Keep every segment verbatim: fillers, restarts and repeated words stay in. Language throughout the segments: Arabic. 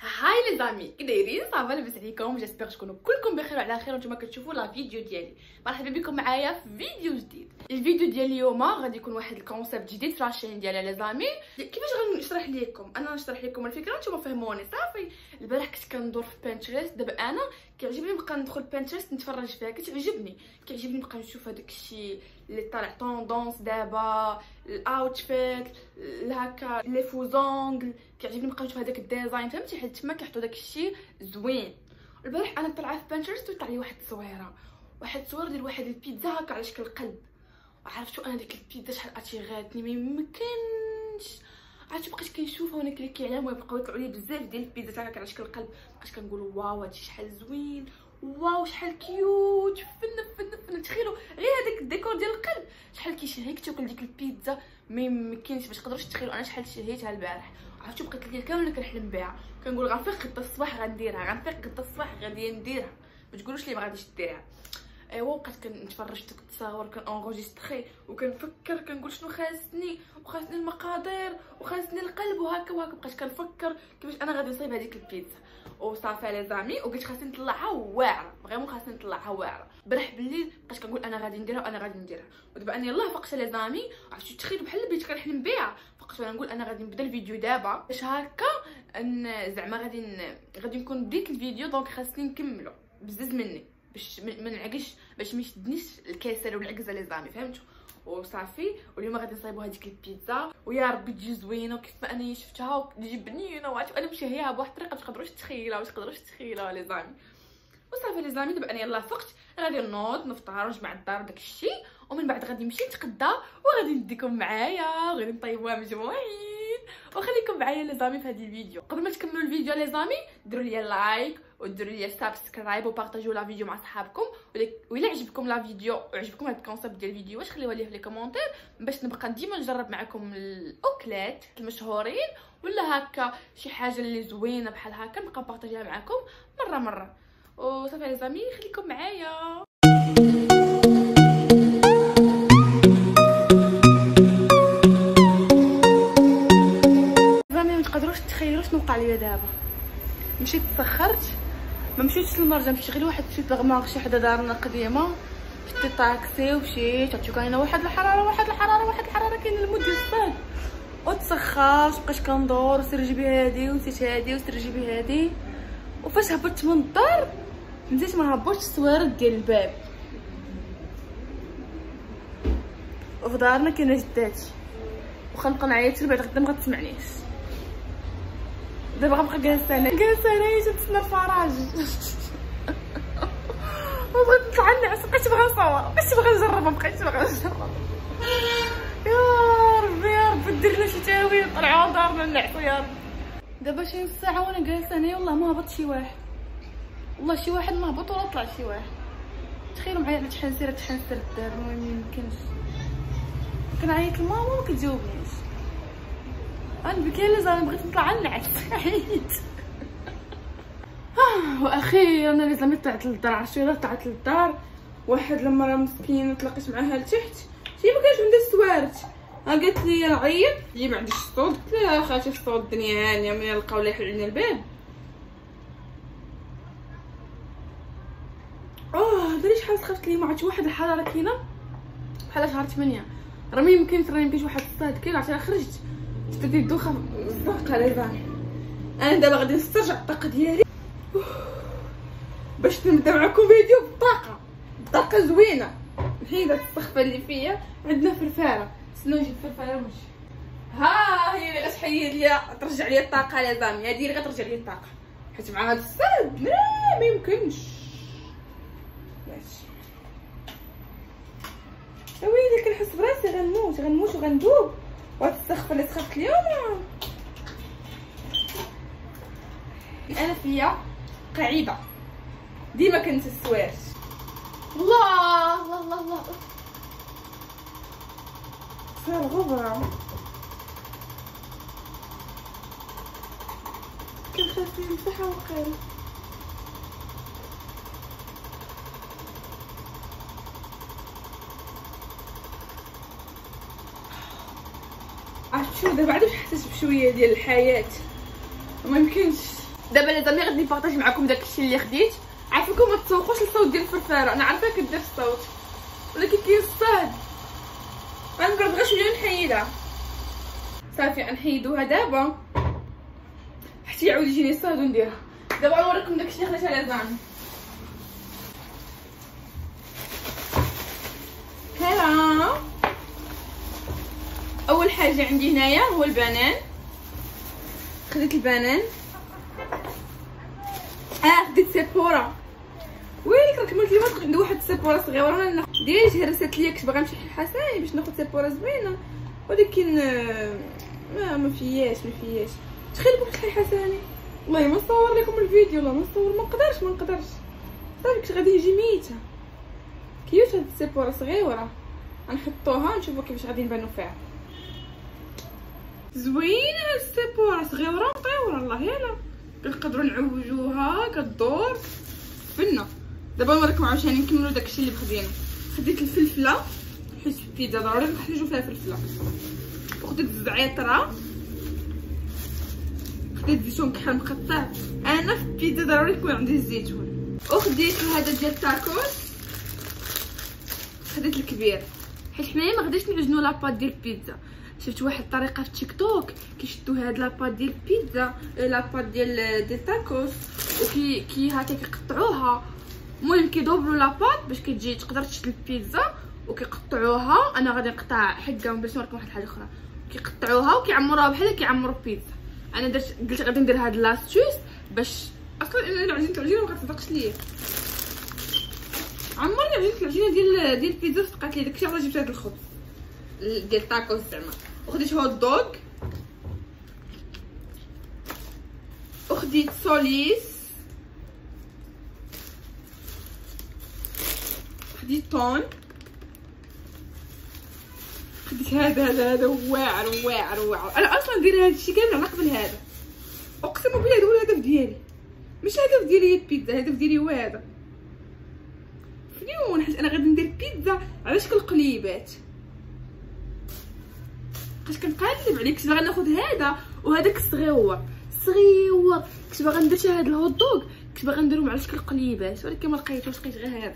هاي لي زامي كي دايرين؟ صافا لاباس عليكم؟ جيسبيغ تكونوا كلكم بخير وعلى خير وانتم كتشوفوا لا فيديو ديالي. مرحبا بكم معايا في فيديو جديد. الفيديو ديال اليوم غادي يكون واحد الكونسيبت جديد في لاشين ديالي لي زامي. كيفاش غنشرح لكم؟ انا نشرح لكم الفكره نتوما فهموني صافي. البارح كنت كندور في بانتريست، دابا انا كيعجبني نبقى ندخل بانتريست نتفرج فيها، كتعجبني كيعجبني نبقى نشوف هذاك الشيء اللي طالع طوندونس دابا، الاوتفيت هكا لي فوزونغل، كيعجبني نبقى نشوف هذاك الديزاين فهمتي، حيت تما كيحطوا داك الشيء زوين. البارح انا طلعت في بانترست وطلع لي واحد التصويره، واحد التصويره ديال واحد البيتزا هكا على شكل قلب. وعرفتوا انا ديك البيتزا شحال اتيغاتني ما يمكنش. عرفتوا بقيت كنشوفها وانا كليكي عليها وبقاو يطلعوا لي بزاف ديال البيتزا هكا على شكل قلب، بقيت كنقول واو هادشي شحال زوين، واو شحال كيوت، فن فن فن. تخيلوا غير هذاك الديكور ديال القلب شحال كيشهيك تاكل ديك البيتزا، ما يمكنش باش تقدروش تخيلوا انا شحال شهيتها البارح. عرفتوا بقيت الليل كامل كنحلم بها، كنقول غنفيق غدا الصباح غنديرها، غنفيق غدا الصباح غادي نديرها، ما تقولوش لي ما غاديش ديرها. ايوا بقيت كنتفرج في التصاور كنونغوجيستري وكنفكر كنقول شنو خاصني، وخاصني المقادير وخاصني القلب وهكا وهكا. بقيت كنفكر كيفاش انا غادي نصايب هذيك البيتزا وصافي لي زامي، وقلت خاصني نطلعها واعره، فريمون خاصني نطلعها واعره. برح بالليل بقيت كنقول انا غادي نديرها وانا غادي نديرها، ودابا انا يلاه فقت لي زامي. عرفتوا تخيلوا بحال بديت كنحلم بها، فقت وانا نقول انا غادي نبدا الفيديو دابا باش هكا زعما غادي ن... غادي نكون بديت الفيديو، دونك خاصني نكملو بزز مني باش ما نعقش، باش ما يشدنيش الكسل والعكزه لي زامي فهمتوا. وصافي واليوم غادي نصايبوا هذيك البيتزا، ويا ربي تجي زوينه وكيف ما انا شفتها وتجي بنينه. وعرفتوا انا مشهيها بواحد الطريقه ما تقدروش تخيلوها، ما تقدروش تخيلوها لي زامي. وصافي لي زامي دابا انا يلاه فقت، غادي نوض نفطر ونجمع الدار داكشي، ومن بعد غادي نمشي نتغدى وغادي نديكم معايا وغادي نطيبوها مجموعين. وخليكم معايا لي زامي في هذا الفيديو. قبل ما تكملوا الفيديو لي زامي ديروا لي لايك وديروا لي سبسكرايب وبارطاجيو لا فيديو مع صحابكم، وإلا عجبكم لا فيديو وعجبكم هذا الكونسيبت ديال الفيديو واش خليوها لي في لي كومونتير باش نبقى ديما نجرب معكم الاكلات المشهورين، ولا هكا شي حاجه اللي زوينه بحال هكا نبقى بارطاجيها معكم مره مره. وصافي لي زامي خليكم معايا. زامي ما تقدروش تخيلوا شنو وقع لي دابا. مشيت تسخرت، ما مشيتش للمرجع، مشيت غير واحد سوبر مارشي حدا دارنا قديمه، شديت طاكسي ومشيت. عرفتو كاينه واحد الحراره واحد الحراره واحد الحراره كاين المده الصاد، وتسخرت بقيت كندور وسير جيبي هادي ونسيت هادي وسير جيبي هادي. وفاش هبطت من الدار نسيت ما هبطتش السوارد ديال الباب. وفي دارنا كاينه جداتي وخنبقى نعيط بعد غدا ما غتسمعنيش. دابا غنبقى جالسه انا جالسه انايا تنتسنى الفراج. وبغيت نطلع نعس، بقيت باغا نصور، بقيت باغا نجربها، بقيت باغا نجربها. يا ربي يا ربي دير لنا شي تاويل نطلعوا دارنا نعسوا يا ربي. دابا شي نص ساعه وانا جالسه انايا والله ما هبط شي واحد، والله شي واحد ما هبط ولا طلع شي واحد. تخيلوا معايا على شحال سيرت شحال سيرت دابا ما يمكنش. كنعيط لماما ما كتجاوبنيش. انا بكيلي زعما بغيت نطلع نعس عييت. واخيرا انا زعما طلعت للدار. عرفتوا طلعت للدار، واحد المراه مسكينه تلاقيت معاها لتحت، شي ما كانش عندها السوارت، ها قالت لي نعيط جي ما عنديش الصوت. قلت لها اخاتي الصوت الدنيا هانيه، ملي لقاو لي يحل لنا الباب اه دري شحال سخفت لي. ما عرفتش واحد الحراره كاينه بحال شهر ثمانية، راه ما يمكنش راه يمكنش واحد الصاد كاين. عرفتي خرجت شديت الدوخه زنقه لي زامي. انا دابا غادي نسترجع الطاقه ديالي باش نبدا معكم فيديو بالطاقه، الطاقه زوينه. نحيد السخفه اللي فيا، عندنا فرفاره، استناو نجيب فرفاره ونمشي. ها هي اللي غتحيد ليا ترجع ليا الطاقه يا زامي، هذه اللي غترجع ليا الطاقه، حيت مع هذا الصاد لا ما يمكنش. ماشي ويلي كنحس براسي غنموت غنموت وغندوب. وهاد السخفه اللي سخفت اليوم انا فيا قاعده ديما كنت السوارت. الله الله الله الله صار غبره كنخاف نمسحها وقيله. عرفتوا دابا عاد حسيت بشويه ديال الحياه، ما يمكنش دابا لي زامي غادي نبارطاجي معكم داكشي اللي خديت. عافاكم ما تسوقوش الصوت ديال الفرفاره، انا عارفه كدير الصوت ولكن كيصطاد. غنقرب غير شويه نحيدها صافي. غنحيدوها دابا حتى يعاود يجيني الصهد ونديرها. دابا غنوريكم داكشي اللي خديت على زعما. هلا اول حاجه عندي هنايا هو البنان. خديت البنان. اه خديت سيبورا. ويلك راك قلت لي واش عندي واحد السيبورا صغيره انا ديجا هرست ليا. كنت باغا نمشي للحساي باش ناخذ سيبورا زوينه ولكن ما ما فياش ما فياش. تخيل بغيت نحل حساني والله ما نصور لكم الفيديو. لا ما نصور ما نقدرش ما نقدرش صافي. كنت غادي نجي ميته. كيوت هاد السيبورا صغيره غنحطوها نشوفوا كيفاش غادي نبانو فيها. زوينه هاد السيبورا صغيره مطيوره الله يلا. كنقدروا نعوجوها كدور فنه. دابا نوريكم عاوتاني نكملوا داكشي اللي بخدينا. خديت الفلفله حيت في البيتزا ضروري نحتاجو فيها فلفله. وخديت الزعتره. خديت زيتون كحل مقطع. انا في البيتزا ضروري يكون عندي الزيتون. وخديت هذا ديال التاكوس. خديت الكبير حيت حنايا ما غاديش نعجنوا لاباط ديال البيتزا. شفت واحد الطريقه في تيك توك كيشدوا هاد لاباط ديال البيتزا لاباط ديال ديال التاكوس وكي كي هكا كيقطعوها. المهم كيدوبلوا لاباط باش كتجي تقدر تشد البيتزا وكيقطعوها. انا غادي نقطع حكه باش نوريكم واحد الحاجه اخرى. كيقطعوها وكيعمروها بحال كيعمروا البيتزا. انا درت قلت غادي ندير هاد لاستوس باش اصلا الا عجنت العجينه ما كتصدقش ليا. عمرني عجنت العجينه ديال ديال البيتزا صدقات لي. داكشي علاش جبت هاد الخبز ديال التاكوس زعما. وخديت هوت دوغ. وخديت سوليس. خديت طون. خديت هذا هذا هذا واعر واعر واعر. انا اصلا ندير هادشي كامل على قبل هذا. اقسم بالله هذا هو الهدف ديالي. مش الهدف ديالي هي البيتزا. الهدف ديالي هو هذا فنيون. حيت انا غادي ندير بيتزا على شكل قليبات. بقيت كنقلب عليه. كنت باغا ناخذ هذا وهذاك الصغيور صغيور. كنت باغا ندير هذا الهوت دوغ. كنت باغا نديرهم على شكل قليبات ولكن ما لقيتوش. لقيت غير هذا.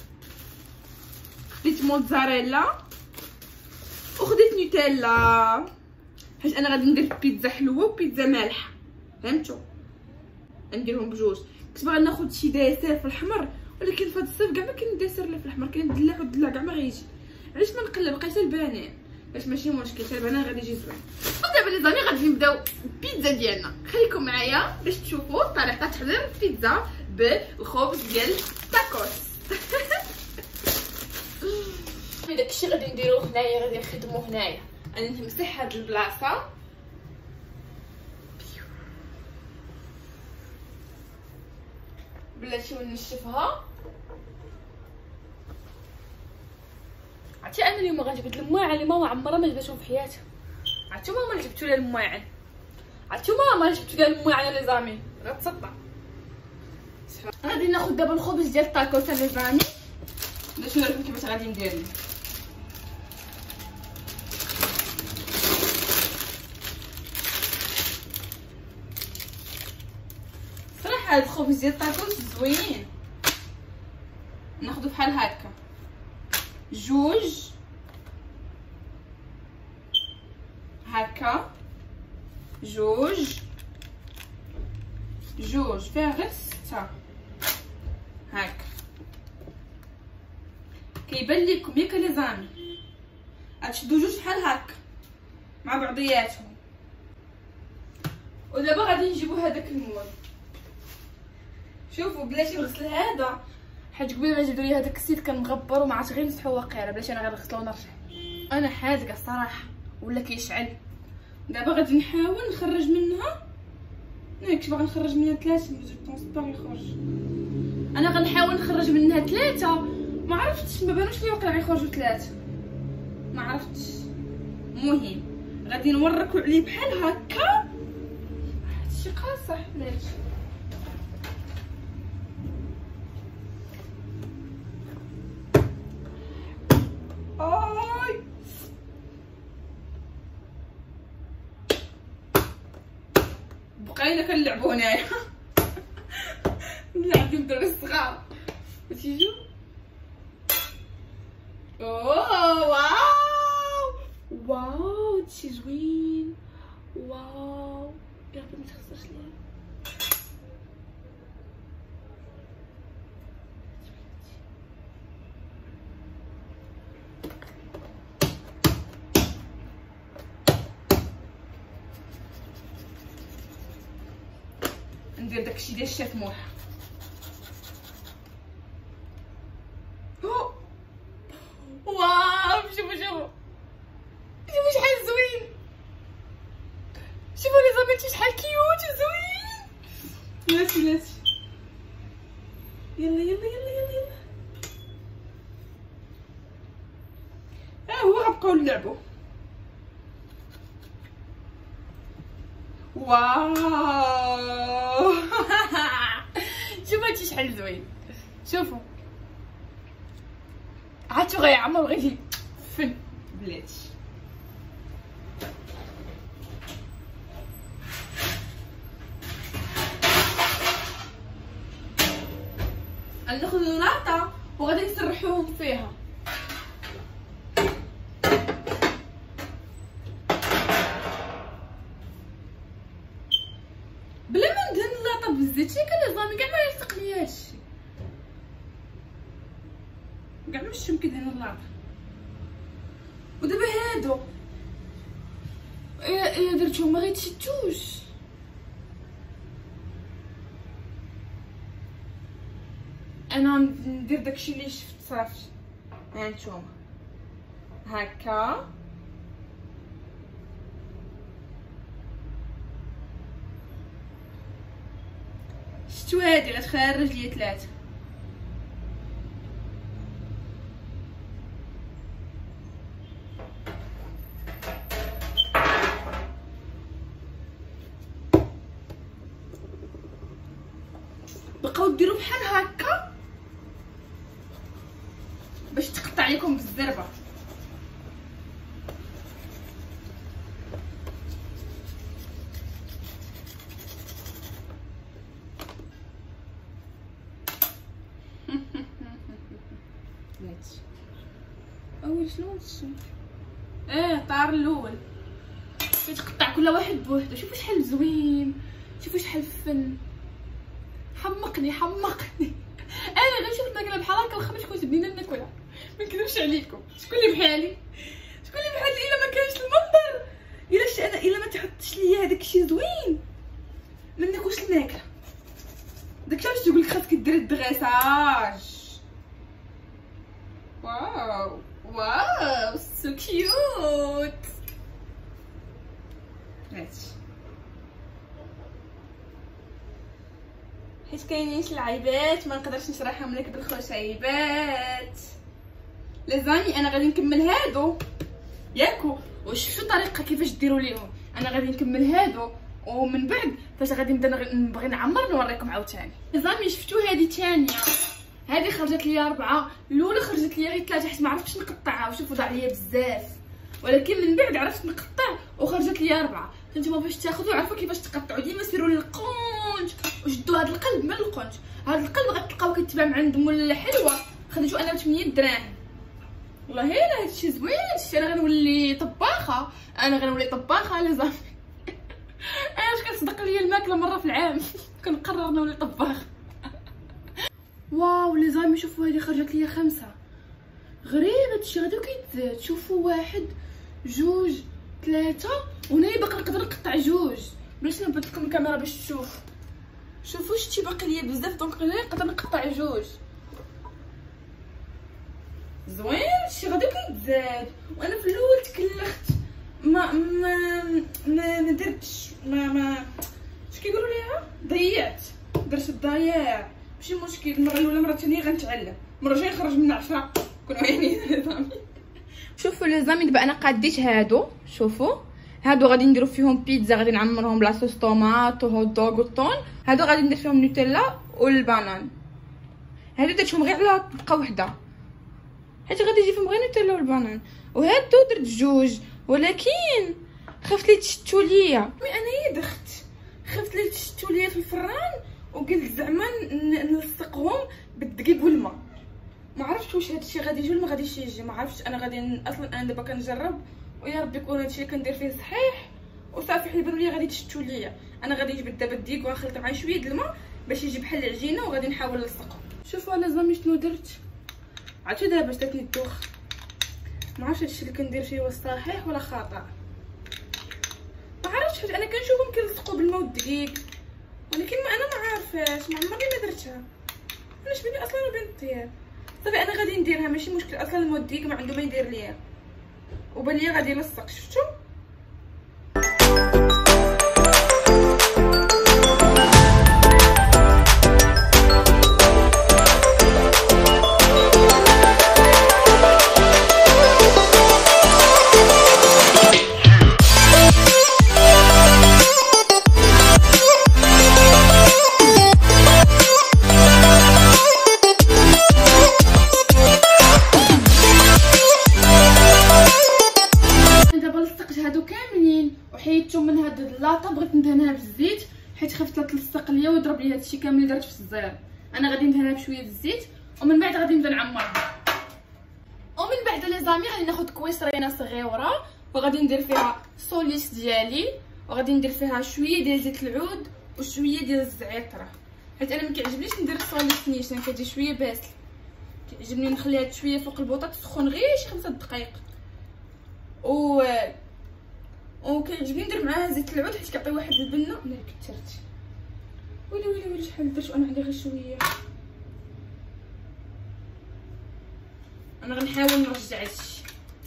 خديت موتزاريلا وخديت نوتيلا حيت انا غادي ندير بيتزا حلوه وبيتزا مالحه فهمتوا. نديرهم بجوج. كنت باغا ناخذ شي ديسير في الحمر ولكن في هذا الصيف كاع ما كاين الديسير اللي في الحمر. كاين الدلاع والدلاع كاع ما غيجي. علاش ما نقلب لقيت البنان باش ماشي مشكل. حتى البنان غادي يجي زوين. ودابا لي زامي غادي نبداو البيتزا ديالنا. خليكم معايا باش تشوفوا طريقه تحضير البيتزا بالخبز ديال التاكوس. داكشي غادي نديروه هنايا. غادي نخدمو هنايا. انا نمسح هاد البلاصه بلاتي ونشفها. عرفتي انا اليوم غنجبد المواعن اللي ماما عمرها ما جبدتهم في حياتها. عرفتو ماما اللي جبتو لها المواعن. عرفتو ماما اللي جبتو لها المواعن لي زامي غتصدع. غادي ناخذ دابا الخبز ديال التاكوس لي زامي باش نوريكم كيفاش غادي ندير. صراحه هاد الخبز ديال التاكوس زوين. ناخذو بحال هكا جوج هكا جوج جوج فيها غير ستة هكا. كيبان لكم ياك لي زامي غتشدو جوج بحال هكا مع بعضياتهم. ودابا غادي نجيبو هذاك المول. شوفوا بلاتي نغسل هذا حيت قبيله ما جبدوا لي هذاك السيت كان مغبر وما عرفتش غير نمسحو واقيلا. بلاتي انا غنغسلو ونرجع. انا حاذقه الصراحه ولا كيشعل. دابا غادي نحاول نخرج منها. انا كنت باغا نخرج منها ثلاثه جو بونس با يخرج. انا غنحاول نخرج منها ثلاثه. ما عرفتش ما بانوش لي واقيلا غيخرجوا ثلاثه. ما عرفتش. المهم غادي نوركو عليه بحال هكا. هادشي قاصح بلاتي. اي بقينا كنلعبو هنايا. نلعبو الدراري الصغار تيجيو. اوه واو واو هادشي زوين. واو يا ربي متخسرش ليا. ندير داكشي ديال الشاف موحة. واو شوفوا شوفوا شوفوا شحال زوين. شوفوا لي زاميتي شحال كيوت وزوين. لاتي لاتي يلا يلا يلا يلا يلا. ها هو غنبقاو نلعبوا. واو شوفوا هادشي شحال زوين. شوفوا عاد غيعمر غيجي فن بلاتي. غناخدو لاطه وغادي نسرحوهم فيها. بلا ما ندهن اللاطه بالزيت شي كان زامي كاع ما يلصق ليا هادشي. كاع مشي كيدهن اللاطه. ودابا هادو الا درتهم ما غيتشتوش. انا ندير داكشي اللي شفت صافي. ها نتوما هكا شتو هادي غتخرج ليا ثلاثه. بقاو ديروا بحال هكا باش تقطع لكم بالزربه. اول شنو هادشي؟ اه طار الاول كتقطع كل واحد بوحدو. شوفوا شحال زوين. شوفوا شحال فن. حمقني حمقني. انا غير شفت ماكله بحال هكا الخميس كنت بدينا ناكلها. ما نكذبش عليكم. شكون اللي بحالي؟ شكون اللي بحالي الا ما كانش المنظر؟ الا ش انا الا ما تحطش ليا هذاك الشيء زوين ما ناكلش الماكله. داكشي علاش تقول لك خاصك دير الدغيساج. واو واو سو كيوت. هاتي حيت كاينين شي لعيبات ما نقدرش نشرحهم لك بالخشيبات. لازاني انا غادي نكمل هادو ياكو. وشفتوا الطريقه كيفاش ديروا ليهم. انا غادي نكمل هادو ومن بعد فاش غادي نبدا نبغي نعمر نوريكم عاوتاني. لازاني شفتوا هذه ثانيه. هذه خرجت لي اربعه. الاولى خرجت لي غير ثلاثه حيت ما عرفتش نقطعها وشوفوا ضاع ليا بزاف. ولكن من بعد عرفت نقطع وخرجت لي اربعه. فانتوما باش تاخذوا عرفوا كيفاش تقطعوا. ديما سيروا للقونج وشدوا هذا القلب من القونج. هذا القلب غتلقاو كيتباع من عند مول الحلوه. خديتو انا ب ثمانية دراهم. والله الا هادشي زوين. هادشي انا غنولي طباخه. انا غنولي طباخه لازم. انا واش كتصدق ليا الماكله مره في العام. كنقرر نولي طباخ. واو لي زامي شوفوا هذه خرجت ليا خمسه. غريب هادشي غادي كيتزاد. شوفوا واحد جوج ثلاثه وهنايا باقي نقدر نقطع جوج. بلاش نبدل لكم الكاميرا باش تشوف. شوفوا شتي باقي ليا بزاف دونك هنايا نقدر نقطع جوج. زوين هادشي غادي كيتزاد. وانا في الاول تكلخت ما ما ما, ما درتش ما ما اش كيقولوا ليها ضيعت. درت الضياع ماشي مشكل. المره الاولى المره الثانيه غنتعلم. المره الجايه نخرج من عشرة كونوا عيني زامي. شوفوا لي زامي دابا انا قاديت هادو. شوفوا هادو غادي نديرو فيهم بيتزا. غادي نعمرهم بلا صوص طوماط وهوت دوغ والطون. هادو غادي ندير فيهم نوتيلا والبانان. هادو درتهم غير على طبقه وحده حيت غادي يجي فيهم غير نوتيلا والبانان. وهادو درت جوج ولكن خفت لي تشتو ليا. مي انا يدخت خفت لي تشتو ليا في الفران وقلت زعما نلصقهم بالدقيق والماء. ما عرفتش واش هادشي غادي يجي ولا ما غاديش يجي، ما عرفتش. انا غادي اصلا انا دابا كنجرب ويا ربي يكون هادشي اللي كندير فيه صحيح وصافي. حيت بانوا لي غادي تشتو ليا. انا غادي نجبد دابا الدقيق ونخلط معاه شويه د الماء باش يجي بحال العجينه وغادي نحاول نلصقهم. شوفوا انا زعما شنو درت. عرفتوا دابا جاتني الدوخ. ما عرفتش هادشي اللي كندير فيه واش صحيح ولا خطا، ما عرفتش. حيت انا كنشوفهم كيلصقوا بالماء والدقيق ولكن ما انا ما عارفاش، ما عمرني ما درتها. انا شبيني اصلا بين الطياب. صافي انا غادي نديرها ماشي مشكل. اصلا الماء والدقيق ما عنده ما يدير ليا وبان ليا غادي يلصق. شفتوا حيدتهم من هاد اللاطه. بغيت ندهنها بالزيت حيت خفت لا تلصق ليا ويضرب لي هادشي كامل اللي درت في الزير. انا غادي ندهنها بشويه الزيت ومن بعد غادي نبدا نعمرها. ومن بعد لي زامي غادي ناخذ كويسرينه صغيره وغادي ندير فيها السوليس ديالي وغادي ندير فيها شويه ديال زيت العود وشويه ديال الزعتره. حيت انا ما كيعجبنيش ندير السوليس نيشان، كتجي شويه باسل. كيعجبني نخليها شويه فوق البوطه تسخن غير شي خمسة دقائق. و وكيعجبني ندير معاها زيت العود حيت كيعطي واحد البنه. انا كثرت. ويلي ويلي ويلي شحال درت وانا عندي غير شويه. انا غنحاول نرجع هادشي.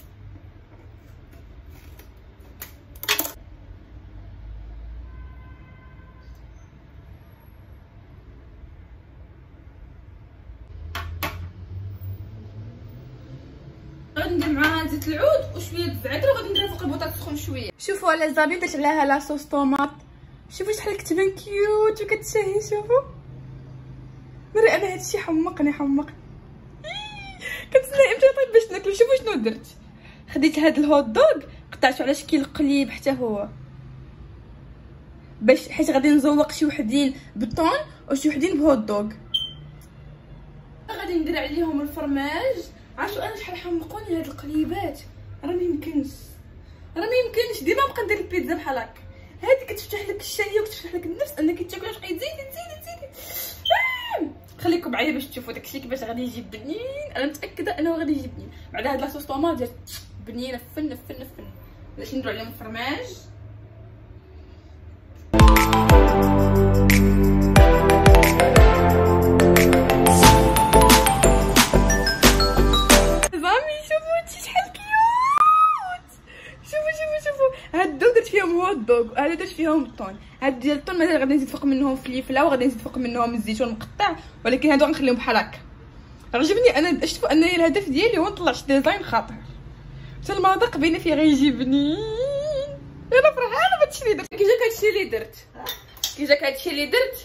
غادي ندير معاها زيت العود وشويه الزعتر وغادي نديرها فوق البوطه تسخن شويه. شوفوا على زابي درت عليها لا صوص طوماط. شوفوا شحال كتبان كيوت وكتشهي. شوفوا نري انا هادشي حمقني حمقني. كنتسنى امتى يطيب باش ناكل. شوفوا شنو درت. خديت هاد الهوت دوغ قطعته على شكل قليب حتى هو باش حيت غادي نزوق شي وحدين بالطون وشي وحدين بهوت دوغ. غادي ندير عليهم الفرماج. عرفتوا انا شحال حمقوني هاد القليبات. راه ما يمكنش راه ما يمكنش ديما نبقى ندير البيتزا بحال هكا. هادي كتفتح لك الشهيه وكتفتح لك النفس انك تاكلها تبقاي تزيدي تزيدي تزيدي. آه! خليكم معايا باش تشوفوا داكشي كيفاش غادي يجي بنين. انا متاكده انه غادي يجي بنين. بعد هاد لاصوص طوماط ديال بنينه فن فن فن. باش نديرو عليهم الفرماج. هادو درت فيهم هوت دوغ وهادو درت فيهم الطون. هاد ديال الطون مازال غادي نزيد فوق منهم فليفله وغادي نزيد فوق منهم الزيتون مقطع ولكن هادو غنخليهم بحال هكا. عجبني انا. شفتوا انني الهدف ديالي هو نطلع شي ديزاين خاطر حتى المذاق باينه فيه غيجي بنين. انا فرحانه بهادشي اللي درت. كي جاك هادشي اللي درت كي جاك هادشي اللي درت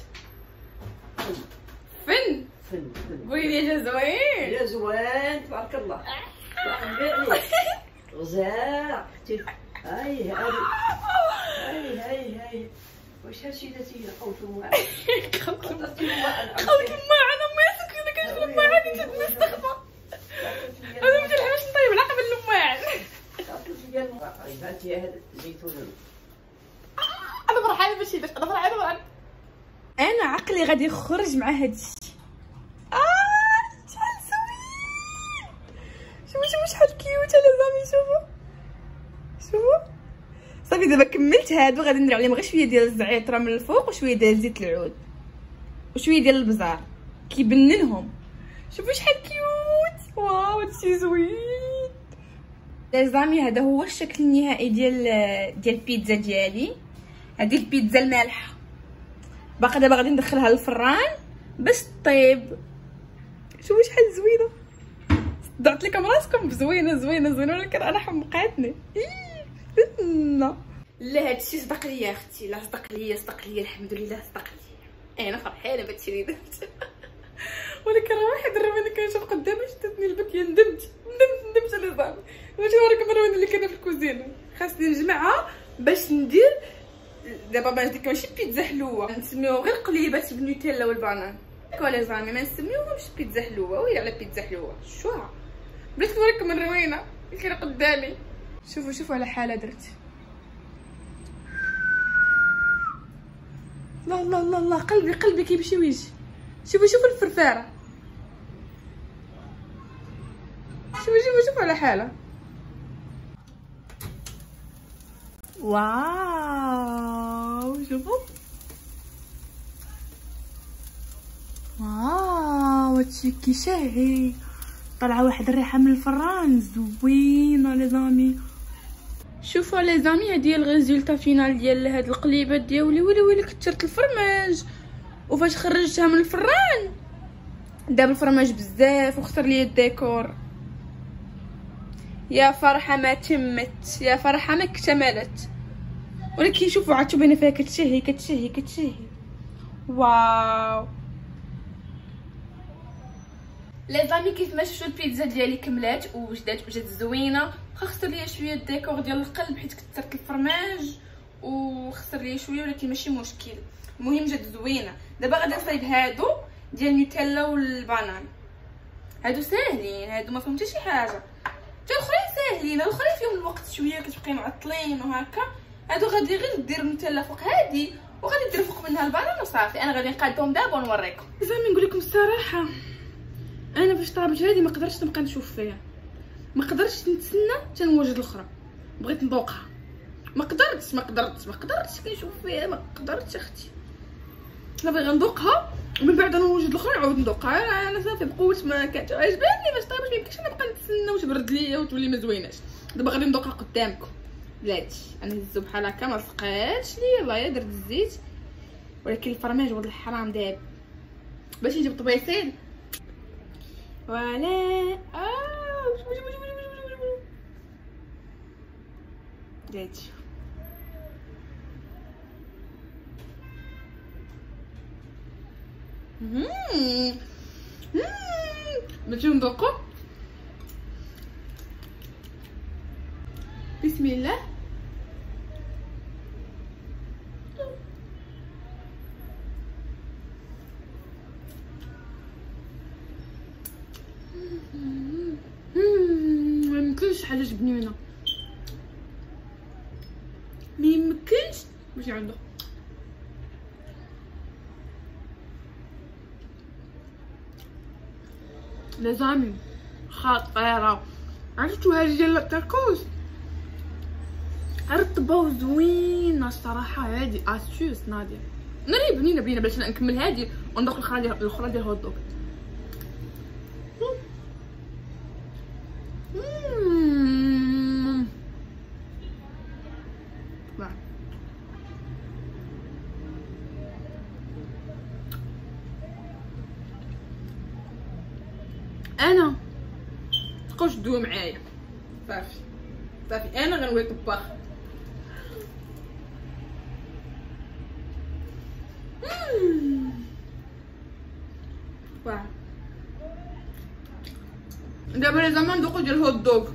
فن فن فن. بويلي جا زوين يا زوين تبارك الله. الله غزال اختي. هاي هاي هاي هاي هاي واش هادشي درتي خوت الماء. خوت الماء خوت الماء. انا ما سكينه كنشرب الماء عادي نستخدم. انا ما تنحبش نطيب لا قبل الماء. خاطرتي ديال الماء هاتي هاد الزيتون. انا فرحانه بشي درت. انا فرحانه فرحانه. انا عقلي غادي يخرج مع هادشي. اه شحال زوين. شوفوا شوفوا شحال كيوت على زامي. شوفوا شوفوا صافي دابا كملت هادو. غادي ندير عليهم غير شويه ديال الزعتره من الفوق وشويه ديال زيت العود وشويه ديال البزار كيبننهم. شوفوا شحال كيوت. واو هادشي زوين. لي زامي هذا هو الشكل النهائي ديال ديال البيتزا ديالي. هذه البيتزا المالحه باقا دابا غادي ندخلها للفران باش طيب. شوفوا شحال زوينه. ضعت لكم راسكم بزوينه زوينه زوينه ولكن انا حمقاتني. لا هادشي صدق ليا اختي. لا صدق ليا صدق ليا الحمد لله صدق ليا. انا فرحانه بهادشي اللي درت. ولكن راه واحد الراه انا كنشوف قدامي شدتني البكيه. ندمت ندمت ندمت على زعما. واش نوريكم الروينه اللي كاينه في الكوزينه. خاصني نجمعها باش ندير دابا. ما ندير ماشي بيتزا حلوه نسميوها غير قليبات بالنوتيلا والبنان. كولي زعما ما نسميوهمش بيتزا حلوه، ويلي على بيتزا حلوه شوها بغيت نوريكم الروينه اللي كاينه قدامي. شوفوا شوفوا على حاله درت. الله الله الله الله قلبي قلبي كيمشي ويجي. شوفوا شوفوا الفرفاره، شوفوا شوفوا شوفوا على حاله. واو شوفوا واو هادشي كي شاهي، طلع واحد الريحه من الفران زوينه لي زامي. شوفوا لي زامي هادي هي الريزولطا فينال ديال هاد القليبات ديالي. ويلي ويلي كثرت الفرماج، وفاش خرجتها من الفران داب الفرماج بزاف وخسر ليا الديكور. يا فرحه ما تمت، يا فرحه ما اكتملت. ولكن شوفوا عاد باينه فيها كتشهي كتشهي كتشهي. واو لي زامي كيف ما شفتوا البيتزا ديالي كملات وجدات وجات زوينه. خسر ليا شويه الديكور ديال القلب حيت كثرت الفرماج وخسر ليا شويه، ولكن ماشي مشكل. المهم جات زوينه. دابا غادي نصايب هادو ديال نوتيلا والبانان. هادو ساهلين، هادو ما فهمت شي حاجه. حتى الاخرين ساهلين، الاخرين فيهم الوقت شويه كتبقاي معطلين وهكا. هادو غادي غير دير نوتيلا فوق هادي وغادي دير فوق منها البانان وصافي. انا غادي نقادهم دابا ونوريكم. زعما نقول لكم الصراحه، انا فاش طابت هادي ما قدرتش نبقى نشوف فيها، ما قدرتش نتسنى حتى نوجد الاخرى. بغيت نذوقها، ما قدرتش ما قدرتش ما قدرتش كنشوف فيها، ما قدرتش اختي. انا باغي نذوقها ومن بعد نوجد الاخرى نعاود نذوقها. انا صافي بقوت ما كانت عجباني فاش طابت، ما يمكنش نبقى نتسنى وتبرد ليا وتولي ما زويناش. دابا غادي نذوقها قدامكم بلاتي. انا هزو بحال هكا ما لصقاتش ليا، الله يا درت الزيت، ولكن الفرماج ولد الحرام دابا باش يجيب طبيصيل. فوالا اه داتي اممم باش نذوقو. بسم الله. ما يمكنش حاجه بنينه، ما يمكنش باش عنده. لازامي خطيره. عرفتو هذه ديال التركوز رطبه وزوينه الصراحه. هادي استيوس ناديه ناري بنينه بنينه. باش نكمل هادي وندوق الاخرى ديال الاخرى ديال هوت دوغ. انا تبقاوش تدويو معايا صافي صافي. انا غنولي طباخ. واه دابا لي زعما ندوقو ديال الهوت دوغ.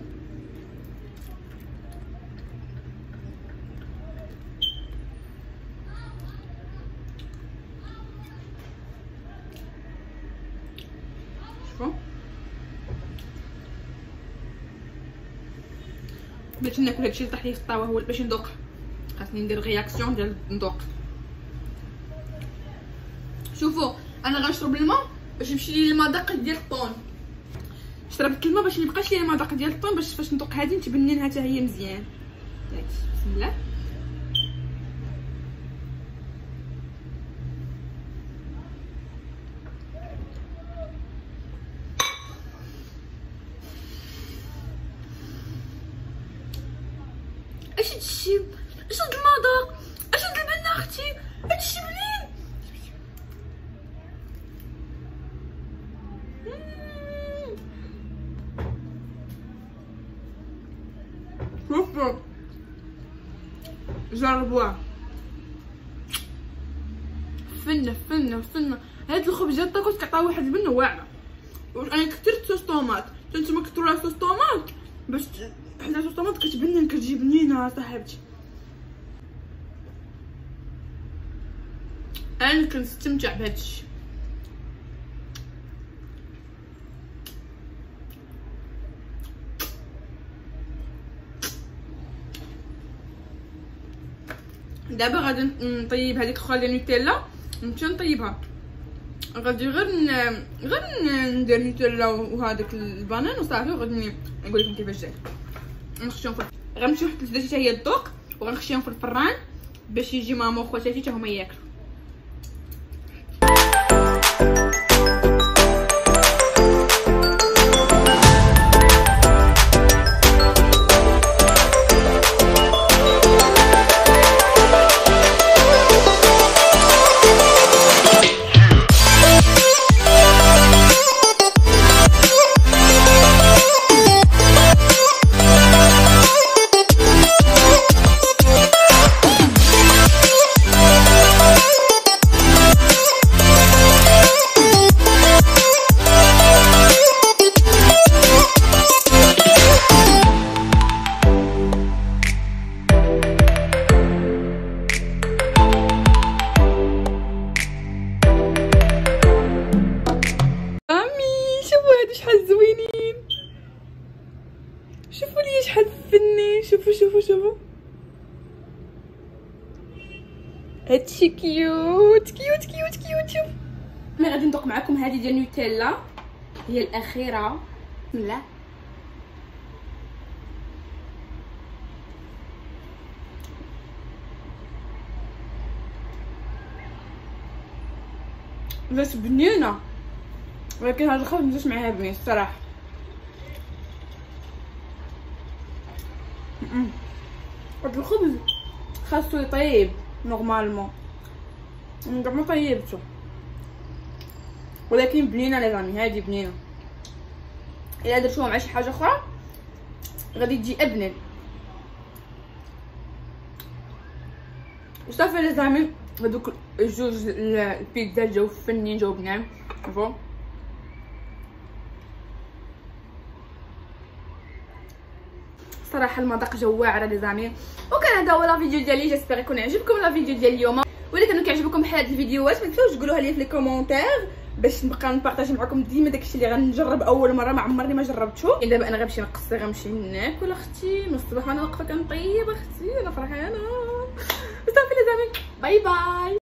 شوفوا باش ناكل هادشي اللي طاح لي في الطاوه هو باش ندوق. خاصني ندير رياكسيون ديال ندوق. شوفوا انا غنشرب الماء باش يمشي لي المذاق ديال الطون. شربت الماء باش ميبقاش لي المذاق ديال الطون، باش فاش ندوق هادي نتبنينها حتى هي مزيان. بسم الله. اش هادشي؟ اش هاد المذاق؟ اش هاد البنه اختي؟ هادشي بنين. شوفوا جربوها. فنه فنه فنه. هاد الخبزات تاكل كيعطيو واحد البنه واعره. انا كثرت صوص طوماط، نتوما كثروا صوص طوماط باش حنا صوص طوماط كتبنن كتجي بنينه صاحبتي. انا كنستمتع بهادشي. دابا غادي نطيب هذيك اخرى ديال نوتيلا، نمشي نطيبها. غادي غير ن... غير ندير نوتيلا وهذاك البنان وصافي، وغادي نقول لكم كيفاش جاي. نخشيهم في غنمشيو نحط الزيت حتى هي الذوق، وغنخشيهم في الفران باش يجي ماما وخواتاتي حتى هما ياكلوا. شحال زوينين، شوفوا لي شحال فنين، شوفوا شوفوا شوفوا هادشي كيوت كيوت كيوت كيوت. شوف ملي غادي ندوق معكم هذه ديال نوتيلا، هي الاخيره. بسم الله. بس بنينه، ولكن هاد الخبز مجاش معاها بنين الصراحه. هاد الخبز خاصو يطيب نورمالمون، كاع ما طيبته، ولكن بنينه لي زامي. هادي بنينه، الا درتوها مع شي حاجه اخرى غادي تجي ابنن. وصافي لي زامي، هادوك الجوج البيتزا جاو فنين، جاو بنان. شوفوا صراحه المذاق جا واعره لي زامي. وكان هذا هو لا فيديو ديالي، جيسبر يكون عجبكم لا فيديو ديال اليوم. ولا كانوا كيعجبكم بحال هاد الفيديوهات ما تنساوش تقولوها لي في لي كومونتير باش نبقى نبارطاجي معكم ديما داكشي اللي غنجرب اول مره، ما عمرني ما جربتو. دابا انا غنمشي نقصي، غنمشي ناكل اختي من الصباح وانا واقفه كنطيب اختي، انا فرحانه. صافي لي زامي، باي باي.